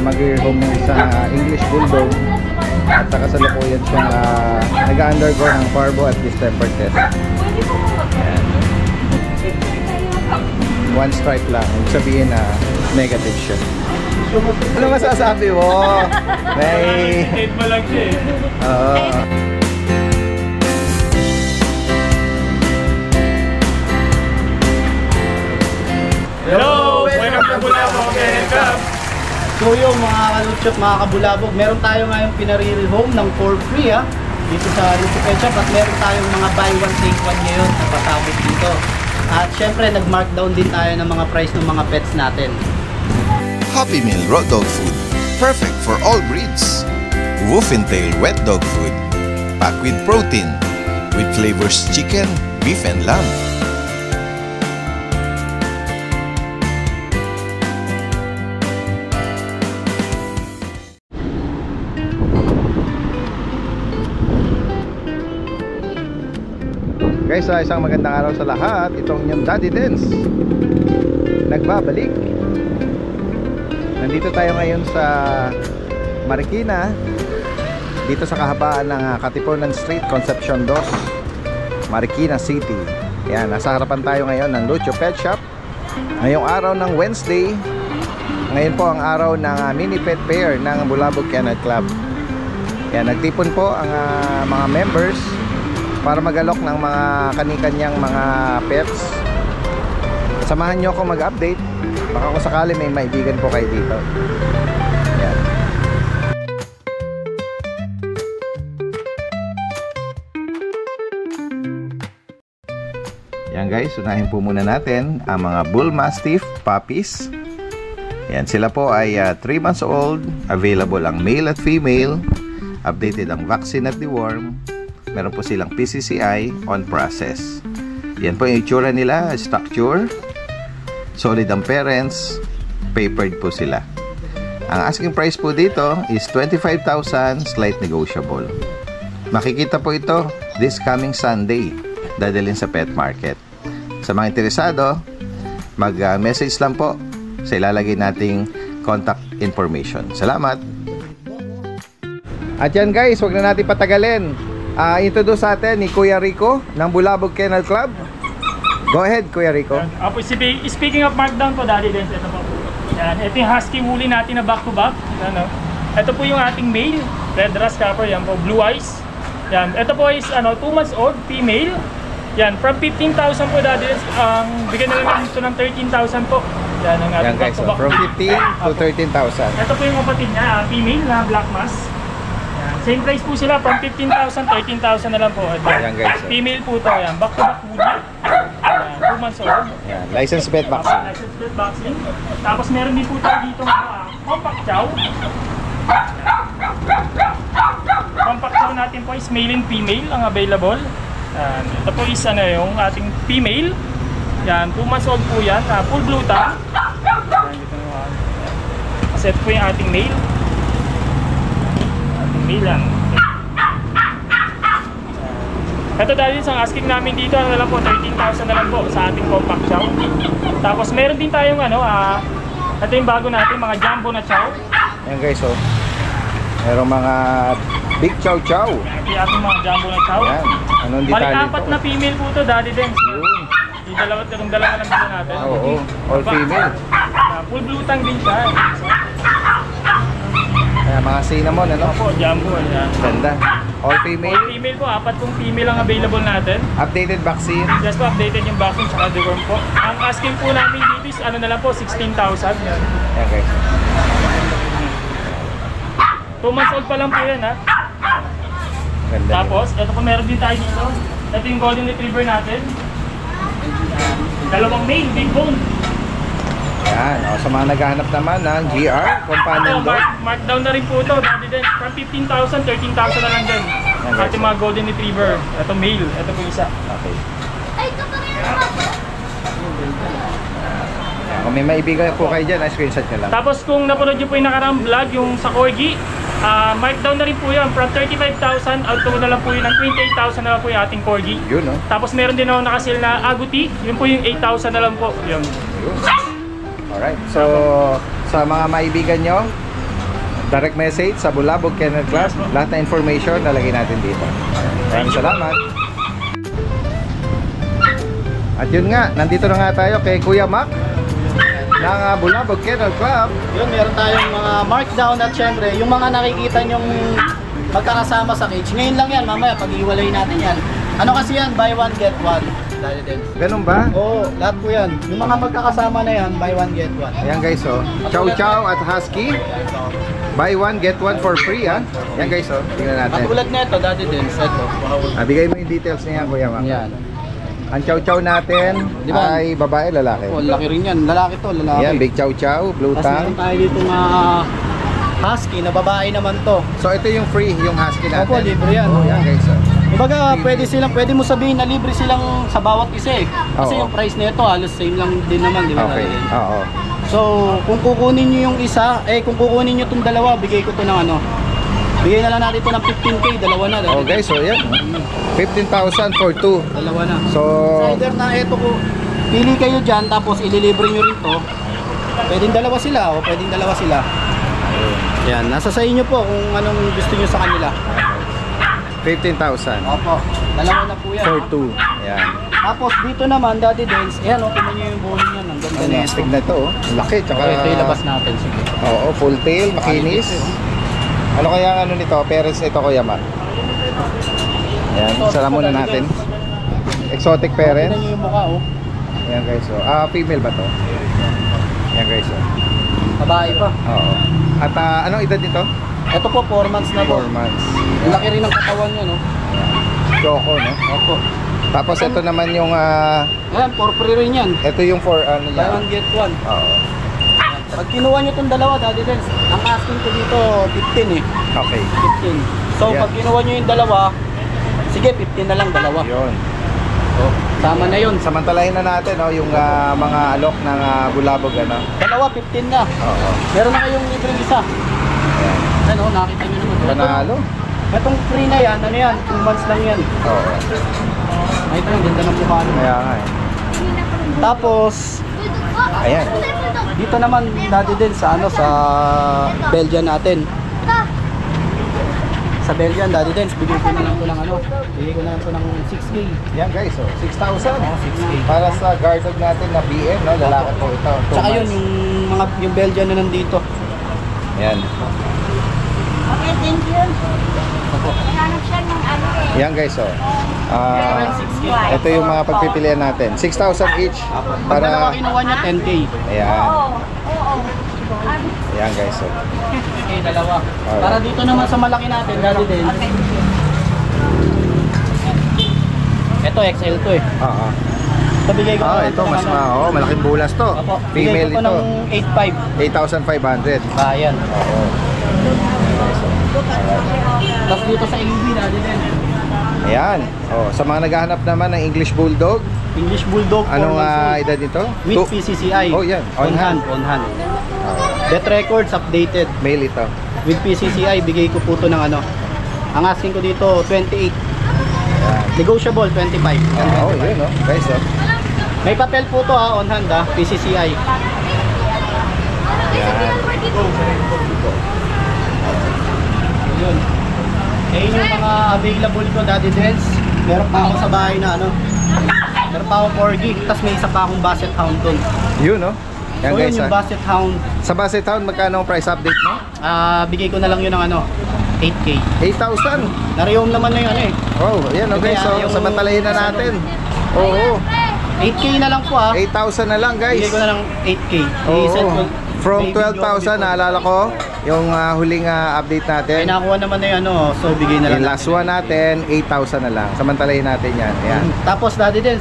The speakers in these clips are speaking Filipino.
mag-home ng isang English Bulldog at kasalukuyan siyang nag-undergo ng parvo at distemper test. Ayan. One stripe lang, ibig sabihin na negative siya. Ano masasabi mo? May... State mo lang siya eh. Hello! Welcome to Bulabog Kennel Club! So yung mga kalutsyot, mga kabulabog, meron tayo ngayong pinarili home ng for free dito sa Lucio Pet Shop, at meron tayong mga buy one take one ngayon na pasabot dito. At syempre nag-markdown din tayo ng mga price ng mga pets natin. Happy Meal Raw Dog Food, perfect for all breeds. Wolf and Tail Wet Dog Food, packed with protein, with flavors chicken, beef and lamb. Guys, isang magandang araw sa lahat. Itong inyong Daddy Dance nagbabalik. Nandito tayo ngayon sa Marikina, dito sa kahabaan ng Katipunan Street, Concepcion 2, Marikina City. Yan, nasa harapan tayo ngayon ng Lucio Pet Shop. Ngayong araw ng Wednesday. Ngayon po ang araw ng mini pet fair ng Bulabog Kennel Club. Yan, nagtipon po ang mga members para mag-alok ng mga kani-kanyang mga pets. Samahan nyo ako mag-update. Baka kung sakali may maibigan po kayo dito. Yan. Yan guys, unahin po muna natin ang mga Bull Mastiff puppies. Yan, sila po ay 3 months old. Available ang male at female. Updated ang vaccine at deworm. Meron po silang PCCI on process. Yan po yung itsura nila, structure. Solid ang parents. Papered po sila. Ang asking price po dito is 25,000, slight negotiable. Makikita po ito this coming Sunday. Dadalhin sa pet market. Sa mga interesado, mag-message lang po sa ilalagay nating contact information. Salamat! At yan guys, huwag na natin patagalin. Introduce sa atin ni Kuya Rico ng Bulabog Kennel Club. Go ahead, Kuya Rico. Speaking of markdown po, Daddy Dance, ito po. Yan, ito yung husky woolly natin na back to back. Ano? Ito po yung ating male, red rust-capper, yan po, blue eyes. Yan, ito po is 2 months old, female. Yan, from 15,000 po, Daddy Dance, bigyan na lang ito ng 13,000 po. Yan, ang ating back to back. From 15 to 13,000. Ito po yung kapatid niya, female na black mass. Same price po sila, from 15,000, 13,000 na lang po. Ayan guys. Female po ito, yan. Back to back woolly. Yan, 2 months old. Yan, license vet vaccine. License vet vaccine. Tapos meron din po tayo dito compact chow. Compact chow natin po is male and female ang available. Yan. Ito po is yung ating female. Yan, 2 months old po yan. Full blue tongue. Yan, kasi ito po yung ating male. Milan. Ito dahil sa asking namin dito, ano na lang po, 13,000 na lang po sa ating compact chow. Tapos meron din tayong ito yung bago natin, mga jumbo na chow. Ayan guys, merong mga big chow chow. Ito yung ating mga jumbo na chow. Ayan, anong detalye balik ito? 4 na female po ito, Daddy Dance. Yung dalawa lang dito natin. Oo, all female. Full blue tongue din siya. Ayan, mga cinnamon, ano? Opo, jumbo. Ayan. Ganda. All female? All female po, 4 pong female ang available natin. Updated vaccine? Just po, updated yung vaccine saka deworm po. Ang asking po namin dito is na lang po, 16,000. Yan. Ayan guys. 2 months old pa lang po yan, ha? Ganda. Tapos, ito po meron din tayo dito. Ito yung golden retriever natin. Dalawang male, big bone. Yan, sa mga naghahanap naman ng GR, companion dog. Markdown na rin po ito, Daddy Dance. From 15,000, 13,000 na lang din. Ating mga golden retriever. Ito male, ito po isa. Okay. Kung may maibigan po kayo dyan, screenshot nyo lang. Tapos kung napanood nyo po yung nakaraang vlog, yung sa Corgi, markdown na rin po yan. From 35,000, out to na lang po yun ng 28,000 na lang po yung ating Corgi. Yun, no? Tapos meron din ako nakasil na Agouti, yun po yung 8,000 na lang po. Yun. Alright, so sa mga maibigan nyo, direct message sa Bulabog Kennel Club. Lahat na information lalagay natin dito. Maraming salamat. At yun nga, nandito na nga tayo kay Kuya Mac ng Bulabog Kennel Club. Yun, meron tayong mga markdown at syempre, yung mga nakikita nyong magkakasama sa cage. Ngayon lang yan, mamaya pag-iwalay natin yan. Ano kasi yan? Buy one, get one. Dahil din. Ganun ba? Oo, lahat po yan. Yung mga magkakasama na yan, buy one, get one. Ayan guys, oh. Chow Chow at Husky. Buy one, get one for free, ha? Ayan guys, oh. Tingnan natin. Katulad nito, Daddy Dens, ito. Bigay mo yung details niya, Kuya Mac. Yan. Ang Chow Chow natin Di ba? ay babae, lalaki. Oh, laki rin yan. Lalaki to, lalaki. Ayan, Big Chow Chow, Blue Tapos meron Tang. tayo dito nga husky na babae naman to. So ito yung free, yung Husky natin. Opo, libre yan. Oh, yan guys, oh. Kumbaga, pwede mo sabihin na libre silang sa bawat isa eh. Kasi Oo. yung price nito halos same lang din naman, di ba? Okay, oo. So, kung kukunin nyo yung isa, kung kukunin nyo itong dalawa, bigay ko to ng ano. Bigay na lang natin ito ng 15K, dalawa na. Oh guys, so yan. 15,000 for 2. Dalawa na. So, Either na ito ko, pili kayo dyan, tapos ililibre nyo rin to. Pwedeng dalawa sila, o pwedeng dalawa sila. Yan, nasa sa inyo po kung anong gusto nyo sa kanila. 15,000 Opo, dalawa na po yan. for 2. Yan. Tapos dito naman, Daddy Dens, ayan o, tingnan nyo yung bowling yan. Ang ganda Ano, na astig na to, oh. Laki, tsaka... Okay, ito ilabas natin, sige. Oo, full tail, makinis. Ano kaya ang ano nito? Parents nito, Kuya Mac. Ayan, sala muna natin. Exotic Tingnan parents. nyo yung mukha, oh. Ayan guys, oh. Female ba to? Ayan guys, oh. Babae pa. Oo. At anong edad nito? Ito po, 4 months na po. 4 months. Ang laki rin ng katawan nyo, no? Choco, no? Opo. Tapos ito naman yung, Ayan, for free rin yan. ito yung for ano Buy yan. one, get one. Oo. Pag kinuha nyo itong dalawa, Daddy Dens, ang asking ko dito, 15 eh. Okay. 15. So, Ayan. pag kinuha nyo yung dalawa, sige, 15 na lang, dalawa. Yun. Oh, tama na yun. Samantalahin na natin, no, yung mga alok ng Bulabog, ano? Dalawa, 15 na. Oo. Meron na kayong libreng isa. Ano, nakita nyo naman. Panalo. Itong free na yan, ano yan, 2 months lang yan. Oo. Ay, ito, ganda ng mukha nyo. Kaya nga, eh. Tapos, Ayan. dito naman, Daddy din sa ano, sa Belgian natin. Sa Belgian, Daddy Dens, bigay ko na lang ito ng ano, bigay ko na lang ito ng 6K. Yan guys, oh. 6,000. 6K. Para sa guard dog natin na BM, no? Lalaki po ito. Tsaka yun, yung Belgian na nandito. Yan. Okay, thank you. Hanap siya ng ano eh. Yan guys, oh. 6K. Ito yung mga pagpipilian natin. 6,000 each. Pag dalawa Para, kinuha niya, 10K. ayan. Oo. Ayan guys, oh. 6K dalawa. Alright. Para dito naman sa malaki natin, Daddy Dens. Ito, XL to eh. Oo. Ito bigay ko na lang Ito ng mas ano. malaking bulas to. Opo, Female bigay ko ito. ng 8.5. 8,500. Bayan. Oo. Tapos dito sa LB, Daddy Dens. Ayan. Oh, sa mga naghahanap naman ng English Bulldog, English Bulldog. anong 4 months old. edad nito? With Two- PCCI. Oh, yan. On hand. Death records updated. Male ito. With PCCI, bigay ko po ito ng ano. Ang asking ko dito, 28. Ayan. Negotiable, 25. Oo, yun, oh. Guys, oh. May papel po to on hand PCCI. Yun. Ayun yung mga available ko, Daddy Dens. Meron pa ako sa bahay na ano. Meron pa akong corgi, tapos may isa pa akong Basset Hound doon. Yun, oh. Yan So yun guys, yung ah. Basset Hound. Sa Basset Town, magkano ang price update mo? Bigay ko na lang yun ng ano, 8K. 8,000. Narehome naman na yung ano eh. Oh, yan, oh, guys. So, Yung- samantalahin na natin. Oo. 8K na lang po 8,000 na lang, guys. Bigay ko na ng 8K. Oo. I-send ko. From May video 12,000, before. naalala ko, yung huling update natin. May nakuha naman na yung ano, so bigay na lang. Yung last one natin, 8,000 na lang. Samantalahin natin yan. Ayan. Tapos Daddy Dens,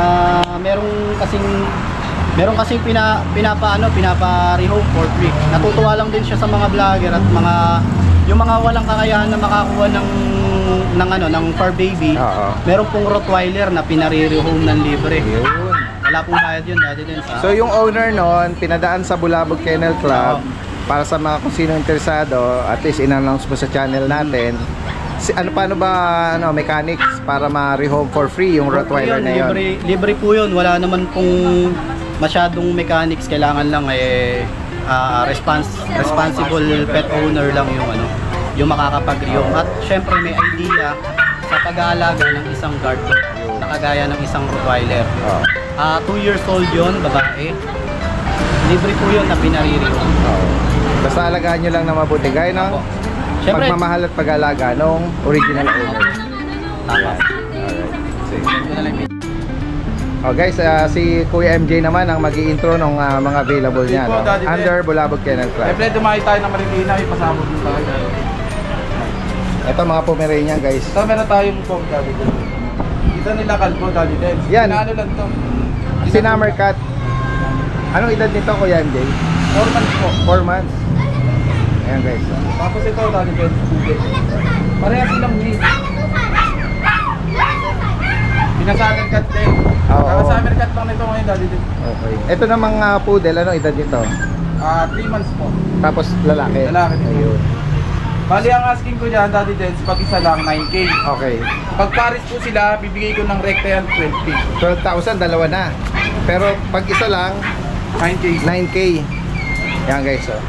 meron kasing pinapa-rehome for free. Natutuwa lang din siya sa mga vlogger at yung mga walang kakayahan na makakuha ng fur baby. Oo. Meron pong Rottweiler na pinare-rehome ng libre. Yun. Wala pong bayad yun, Daddy Dens. So yung owner nun, pinadaan sa Bulabog Kennel Club para sa mga kung sino interesado, at least in-announce mo sa channel natin. Paano ba mechanics para ma-rehome for free yung Rottweiler na yun? Libre po yun. Wala naman pong masyadong mechanics. Kailangan lang responsible pet owner lang yung yung makakapag-rehome. At syempre may idea sa pag-aalaga ng isang guard dog na kagaya ng isang Rottweiler. 2 years old yun, babae. Libre po yun na pinare-rehome. Basta alagaan nyo lang na mabuti. Gaya ng Syempre, pagmamahal at pag-alaga nung original owner. tama. Oh guys, si Kuya MJ naman ang mag-i-intro ng mga available niya, no? Under Bulabog Kennel Club. Siyempre, dumayo tayo ng Marikina, may pasabog din tayo. Ito mga Pomeranian guys. So, meron tayong pong Daddy Dens. Ito nila kalbo, Daddy Dens. Yan. Ano lang to? Sinummer cat. Anong edad nito Kuya MJ? 4 months po. 4 months. Ayan guys. Tapos ito, Daddy Dens. Parehas silang mix. Pinasalan cat din. Summer cat lang nito ngayon, Daddy Dens. Okay. Ito namang poodle, anong edad nito? 3 months po. Tapos lalaki. Lalaki din. Ayun. Bali, ang asking ko dyan, Daddy Dens, pag isa lang, 9K. Okay. Pag pares po sila, bibigay ko ng rekta yan, 12K. 12,000, dalawa na. Pero pag isa lang, 9K. 9K. Yan guys, oh.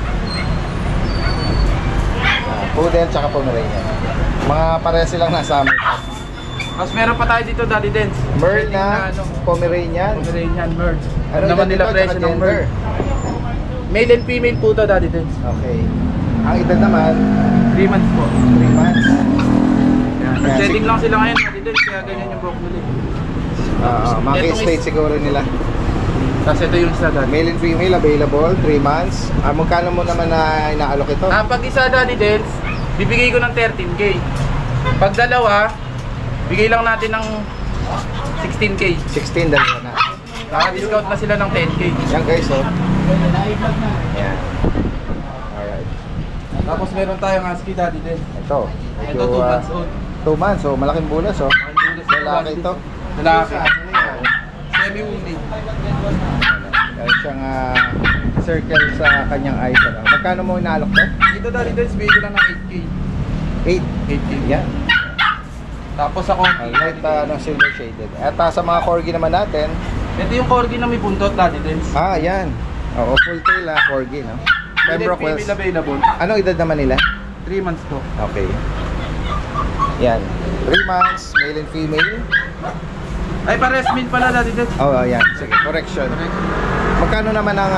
Poodle tsaka Pomeranian. Mga pares silang nasa amin. Tapos meron pa tayo dito, Daddy Dens. Merl na Pomeranian. Pomeranian merge. Ano Naman edad nila nito, presyo tsaka ng gender? merge. Male and female po to, Daddy Dens. Okay. Ang edad naman, 3 months po. 3 months. Setting lang sila ngayon, Daddy Dens, kaya ganyan yung buhok nila. Mga Etong state siguro nila. Tapos ito yung isa, Daddy. Male and female available, 3 months. Magkano mo naman na inaalok ito? Pag isa, Daddy Dens, bibigay ko ng 13K. Pag dalawa, bigay lang natin ng 16K. 16, dalawa na. Naka-discount na sila ng 10K. Yan guys, oh. Yan. Alright. Tapos meron tayong husky, Daddy Dens. Ito. Ito 2 months old. 2 months, so malaking bulas, oh. Lalaki ito. Lalaki. Semi-woolly. Kahit siyang circle sa kanyang eyes. Ano. Magkano mo inaalok to? Dito, Daddy Dens, bigay ko lang ng 8K. 8. 8K. Yan. Tapos ako, Light silver shaded. At sa mga corgi naman natin, ito yung corgi na may buntot, Daddy Dens. yan. Oo, full tail corgi, no? Pembroke Wells. Female available. Anong edad naman nila? 3 months to. Okay. Yan. 3 months, male and female. Ay, pares male pala, Daddy Dens. Yan. Sige, correction. Magkano naman ang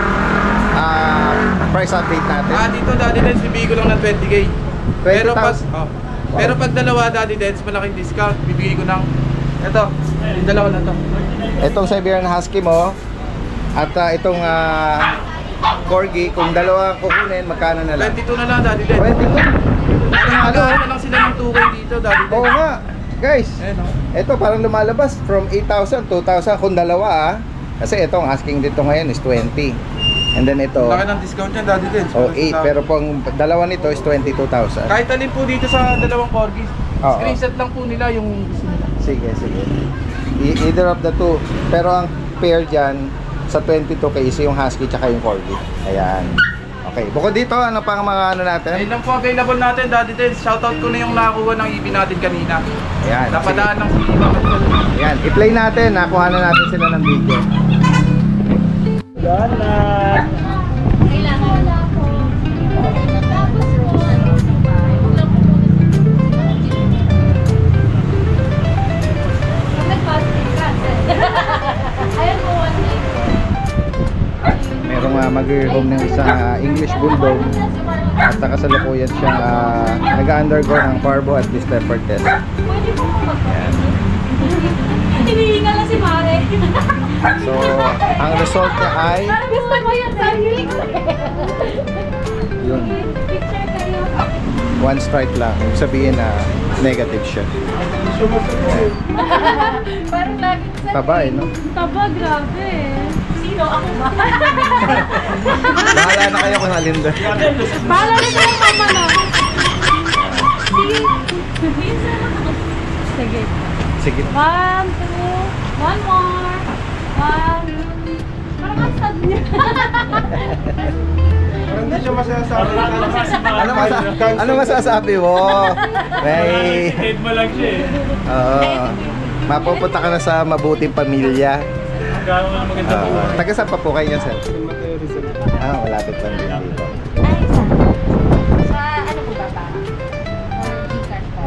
price update natin? Dito, Daddy Dens, bibigay ko lang ng 20K. Pero pag, 20,000? pero pag dalawa, Daddy Dens, malaking discount. Bibigay ko ng, ito, yung dalawa na to. Itong Siberian Husky mo at itong Corgi, kung dalawa kukunin, magkano na lang? 22 na lang, Daddy Dens. 22? Nakakagawa na lang sila ng 2K dito, Daddy Dens. Oo nga. Guys, Ayan, oh. ito parang lumalabas from 8,000, 2,000 kung dalawa Kasi itong asking dito ngayon is 20. And then ito, Laki ng discount yan, Daddy Dens. 8. Pero pang dalawa nito is 22,000. Kahit alin po dito sa dalawang corgis. Oo. Screenshot lang po nila yung gusto nila. Sige. Either of the two. Pero ang pair dyan, sa 22K is yung Husky tsaka yung Corgi. Ayan. Okay. Bukod dito, ano pang mga ano natin? Ayun lang po available natin, Daddy Dens. Shoutout ko na yung nakakuha ng EB natin kanina. Ayan. Napadaan ng si Ayan. I-play natin. Nakuha na natin sila ng video. Kailangan ko. Tapos po, wala po muna sa nag-fasting ka. Ayun po, one day. Merong mag-home ng isang English Bulldog. At kasalukuyan siyang nag-undergo ng parvo at distemper test. Pwede po mag-fasting. Hinihingal na si Mare. So, ang result niya ay Gusto mo yun, sabi? yun, Picture kayo. 1 strike lang. Ibig sabihin na negative siya. Parang laging sabi. Taba no? Taba, grabe. Sino? Ako ba? Bahala na kayo kung alin doon. Bahala na kayo, mama na. Sige. Sige. Sige. 1, 2, 1 more. 1. Parang ang sad niya. Parang hindi siya masasabi. Ano masasabi mo? May... Head mo lang siya eh. Oo. Mapupunta ka na sa mabuting pamilya. Gano'n na maganda po. Taga saan pa po kayo, sir? Malapit lang din dito. Sa ano po ba ba? Card po.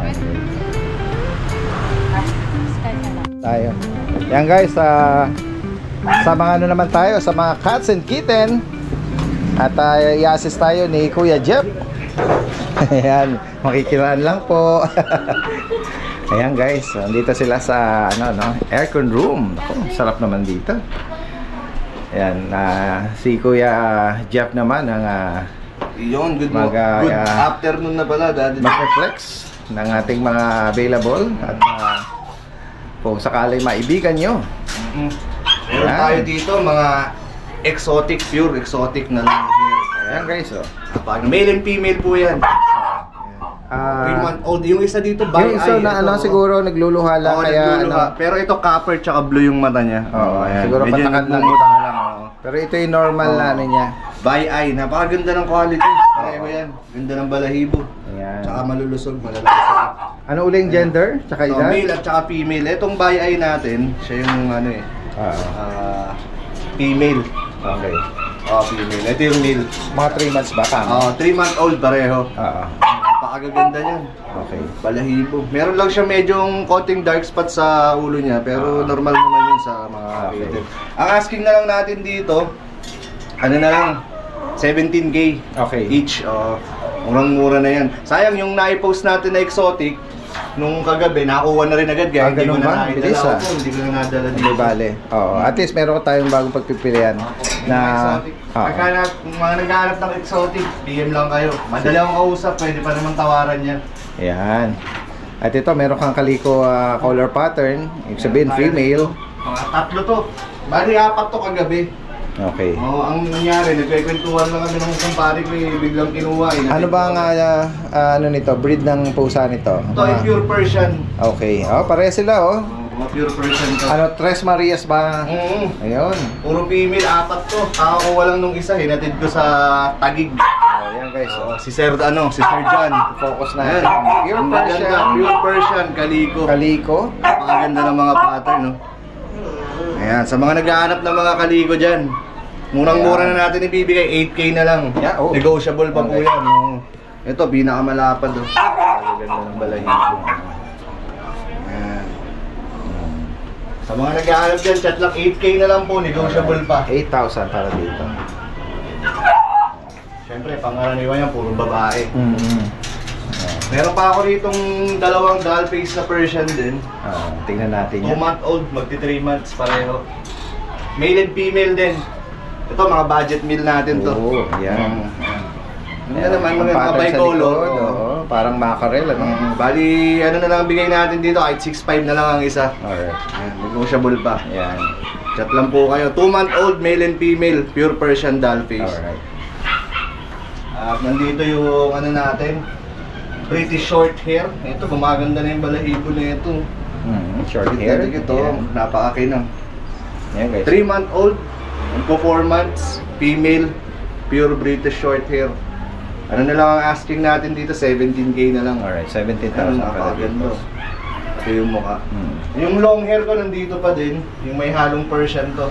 Scan na lang. Tayo. Yan guys, sa mga ano naman tayo, sa mga cats and kitten. At i-assist tayo ni Kuya Jeff. Ayan, makikilaan lang po. Ayan guys, dito sila sa aircon room. Ako, sarap naman dito. Ayan, si Kuya Jeff naman ang Yun, good good afternoon na pala, Daddy. mag-reflex ng ating mga available at kung sakali maibigan nyo. Meron Ayan. tayo dito, mga exotic, pure exotic na lang here. Ayan guys, oh. Male and female po yan. 3-month old. Yung isa dito, by Yung isa na siguro nagluluha lang, kaya nagluluha. Pero ito copper tsaka blue yung mata niya. Oo, ayan. siguro Medyo patakad lang nagmumuta ito. lang, oo. Pero ito yung normal na ano niya. By eye, napakaganda ng quality. Pareho yan. Ganda ng balahibo. Ayan. Tsaka malulusog, malalaki. Ano uling gender? Tsaka edad? Male at tsaka female. Itong by eye natin, siya yung female. Okay. Female. Ito yung male. Mga 3 months ba tama? 3-month old pareho. Napakaganda niyan. Okay. Balahibo. Meron lang siya medyong konting dark spot sa ulo niya, pero normal naman yun sa mga kitten. Ang asking na lang natin dito, ano na lang, 17K Okay. each. Murang-mura na yan. Sayang yung na-post natin na exotic, nung kagabi, nakuha na rin agad. Kaya hindi ko ganun na ba? nakidala Bilis, ako. Hindi ko na nadala dito. Hindi bale. Oo. At least meron tayong bagong pagpipilian na exotic. Kung mga naghahanap ng exotic, PM lang kayo. Madali akong kausap, pwede pa naman tawaran yan. Ayan. At ito, meron kang kaliko color pattern. Ibig sabihin, female. Mga 3 to. Bali, 4 to kagabi. Okay. Ang nangyari, nagkwekwentuhan lang kami ng kumpare ko, biglang kinuha. Ano ba ang ano nito? Breed ng pusa nito? Ito ay pure Persian. Okay. Pare sila Mga pure Persian to. Ano, Tres Marias ba? Ayun. Puro female, 4 to. Kakakuha lang nung isa, hinatid ko sa Tagig. Ayan guys. Si Sir John. Focus na. Ayan. Pure Ang Persian. ganda, pure Persian, kaliko. Kaliko. Napakaganda ng mga pattern, no? Ayan, sa mga naghahanap ng mga kaliko dyan, murang-mura na natin ibibigay, 8K na lang. Yeah, Negotiable pa po Okay. yan. Ito, pinakamalapad. Ganda ng balahibo. Ayan. Sa mga naghahanap dyan, chat lang, 8K na lang po, negotiable pa. 8,000 para dito. Siyempre, pangaraniwan yan, puro babae. Meron pa ako ditong 2 doll face na Persian din. Tingnan natin 2 yan. month old, magti 3 months pareho. Male and female din. Ito, mga budget meal natin to. Oo, yan. Ano naman, mga pattern sa bicolor. likod, parang mackerel, ano? Bali, ano na lang bigay natin dito, kahit 6'5 na lang ang isa. Alright. Negotiable pa. Yan. Chat lang po kayo. 2 month old, male and female, pure Persian doll face. Alright. At nandito yung ano natin, British short hair. Ito, gumaganda na yung balahibo na ito. Short hair. Ito, Yan. napakakinang. Yan guys. 3 month old, 4 months, female, pure British short hair. Ano na lang ang asking natin dito, 17K na lang. Alright, 17,000 para Napakaganda. dito. Ito yung mukha. Yung long hair ko nandito pa din, yung may halong Persian to.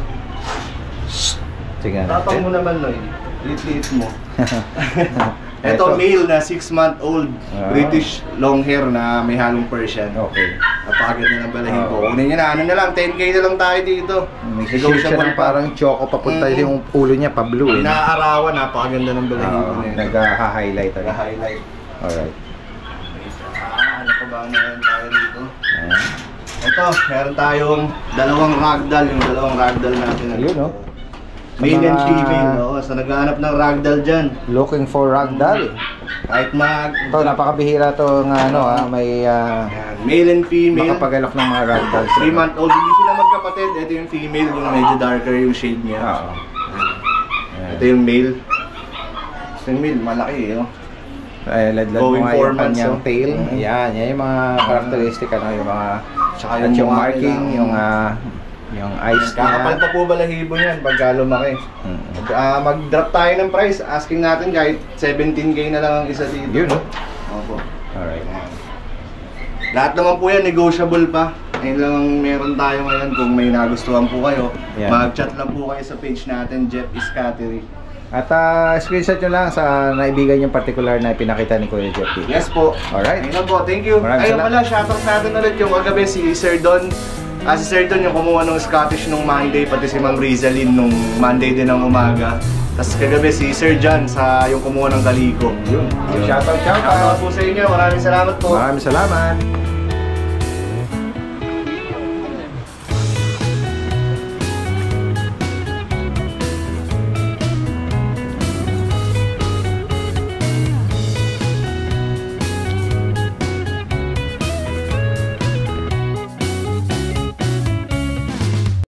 Tingnan Tapang mo natin. naman, Noy. Liit-liit mo. Ito, male na 6-month-old British long hair na may halong Persian. Okay. Napakaganda ng balahibo. Kunin niya na, ano na lang, 10K na lang tayo dito. May shield siya ng parang choco papunta yung ulo niya pa blue eh. Inaarawan, napakaganda ng balahibo na yun. Nag-highlight. Nag-highlight. Alright. Ano pa ba meron tayo dito? Ito, meron tayong 2 ragdoll, yung 2 ragdoll natin. Ayun oh. Male and female, sa naghahanap ng ragdoll dyan. Looking for ragdoll. Kahit Ito, napakabihira to ng may male and female. makapagalok ng mga ragdolls. 3 month old, hindi sila magkapatid. Ito yung female, yung medyo darker yung shade niya. Oo. Ito yung male. Ito yung male, malaki Ladlad mo Going nga 4 yung months, kanyang tail. Yan yung mga characteristic, yung mga Tsaka at yung mukha marking, nila. yung eyes Kakapal niya. pa po balahibo niyan pagka lumaki. Mag-drop tayo ng price, asking natin kahit 17K na lang ang isa dito. Yun, no? Opo. Alright. Lahat naman po yan, negotiable pa. Yun lang ang meron tayo ngayon. Kung may nagustuhan po kayo, Yan. mag-chat lang po kayo sa page natin, Jeff Iscattery. At screenshot nyo lang sa naibigan yung particular na pinakita ni Kuya Jeff. Yes po. Alright. Ayun po, thank you. Maraming Ayun salamat. pala, shoutout natin ulit yung kagabi si Sir Don. Si Sir Don yung kumuha ng Scottish nung Monday, pati si Ma'am Rizalyn nung Monday din ng umaga. Tapos kagabi si Sir John sa yung kumuha ng Kaliko. Yun. Shoutout. Shoutout po sa inyo. Maraming salamat po. Maraming salamat.